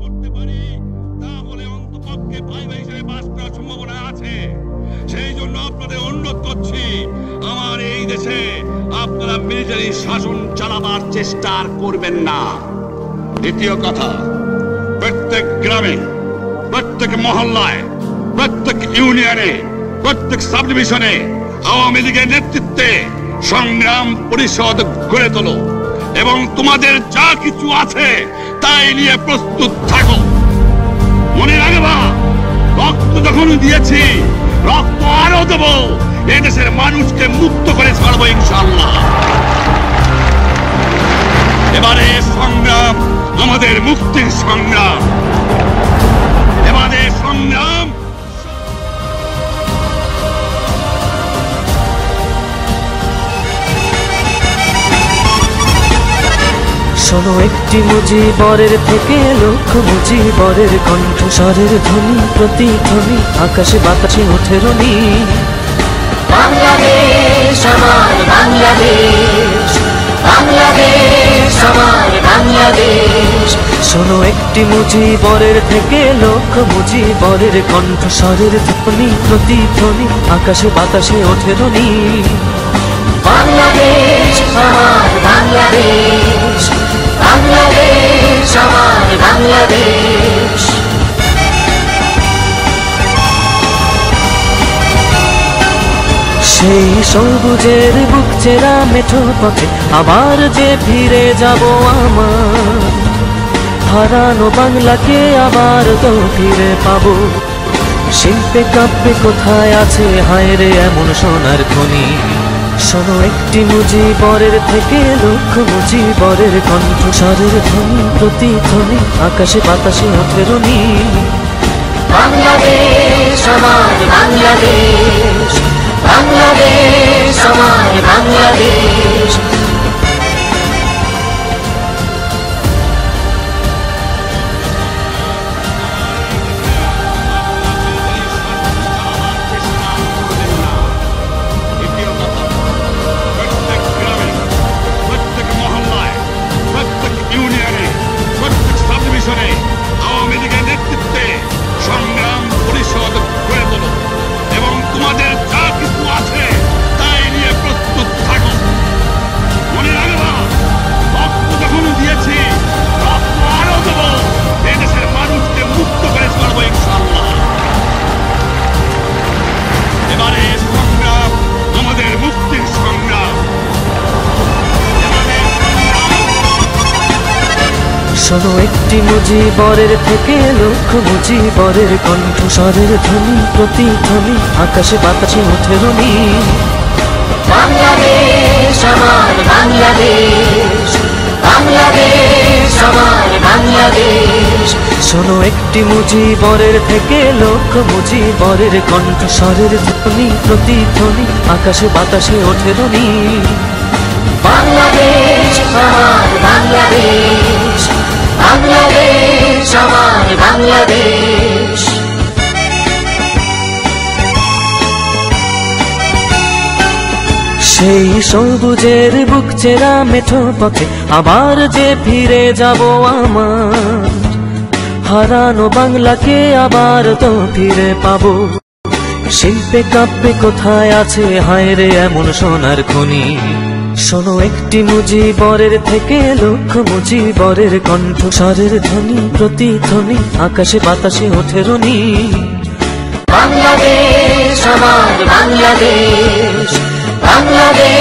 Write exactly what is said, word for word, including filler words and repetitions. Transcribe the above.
করতে পারি তাহলে অন্তপক্ষে ভাই ভাই হিসেবে বাস করার সম্ভাবনা আছে। সেই জন্য আপনাদের অনুরোধ করছি, আমার এই দেশে আপনারা মিলিটারি শাসন চালাবার চেষ্টা করবেন না। দ্বিতীয় কথা, প্রত্যেক গ্রামে, প্রত্যেক মহল্লায়, প্রত্যেক ইউনিয়নে, প্রত্যেক সাব ডিভিশনে আওয়ামী লীগের নেতৃত্বে সংগ্রাম পরিষদ গড়ে তোলো এবং তোমাদের যা কিছু আছে তাই নিয়ে প্রস্তুত থাকো। মনে রাখবা, রক্ত যখন দিয়েছি রক্ত আরো দেব, এদেশের মানুষকে মুক্ত করে ছাড়বো ইনশাআল্লাহ। এবারে সংগ্রাম আমাদের মুক্তির সংগ্রাম। এবারে সংগ্রাম শোনো একটি মুজিবরের থেকে লক্ষ মুজিবরের কণ্ঠস্বরের ধ্বনি প্রতিধ্বনি আকাশে বাতাসে ওঠে রনি। বাংলাদেশ আমার বাংলাদেশ, বাংলাদেশ আমার বাংলাদেশ। শোনো একটি মুজিবরের থেকে লক্ষ মুজিবরের কণ্ঠস্বরের ধ্বনি প্রতিধ্বনি আকাশে বাতাসে ওঠে রনি। বাংলাদেশ আমার বাংলাদেশ, বাংলাদেশ আমার বাংলাদেশ। সেই সবুজের বুক চেরা মেঠো পথে আবার যে ফিরে যাব আমার, হারানো বাংলাকে আবার তো ফিরে পাবো। শিল্পে কাব্যে কোথায় আছে হায় রে এমন সোনার খনি। শোনো একটি মুজিবরের থেকে লক্ষ মুজিবরের কণ্ঠস্বরের ধ্বনি প্রতিধ্বনি আকাশে বাতাসে ওঠে রনি। বাংলাদেশ আমার বাংলাদেশ, বাংলাদেশ আমার বাংলাদেশ। আওয়ামী লীগের নেতৃত্বে সংগ্রাম পরিষদ গড়ে তোলো এবং তোমাদের যা কিছু আছে তাই নিয়ে প্রস্তুত থাকো। মনে রাখবা, রক্ত যখন দিয়েছি রক্ত আরো দেব, এদেশের মানুষকে মুক্ত করে ছাড়বো ইনশাআল্লাহ। এবারে সংগ্রাম আমাদের মুক্তির সংগ্রাম। শোনো একটি মুজিবরের থেকে লক্ষ মুজিবরের কণ্ঠস্বরের ধ্বনি প্রতিধ্বনি আকাশে বাতাসে ওঠে রনি। বাংলাদেশ আমার বাংলাদেশ, বাংলাদেশ আমার বাংলাদেশ। শোনো একটি মুজিবরের থেকে লক্ষ মুজিবরের কণ্ঠস্বরের ধ্বনি প্রতিধ্বনি আকাশে বাতাসে ওঠে রনি। বাংলাদেশ আমার বাংলাদেশ, বাংলাদেশ আমার বাংলাদেশ। সেই সবুজের বুক চেরা মেঠো পথে আবার যে ফিরে যাব আমার, হারানো বাংলাকে আবার তো ফিরে পাবো। শিল্পে কাব্যে কোথায় আছে হায় রে এমন সোনার খনি। শোনো একটি মুজিবরের থেকে লক্ষ মুজিবরের কণ্ঠস্বরের ধ্বনি প্রতিধ্বনি আকাশে বাতাসে ওঠে রনি। বাংলাদেশ আমার বাংলাদেশ, বাংলাদেশ